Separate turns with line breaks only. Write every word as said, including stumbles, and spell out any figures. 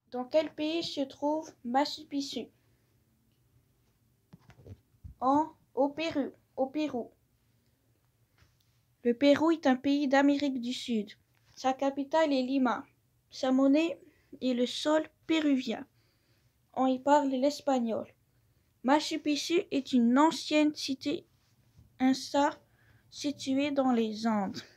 Dans quel pays se trouve Machu Picchu? En, au Pérou, au Pérou. Le Pérou est un pays d'Amérique du Sud. Sa capitale est Lima. Sa monnaie est le sol péruvien. On y parle l'espagnol. Machu Picchu est une ancienne cité Inca située dans les Andes.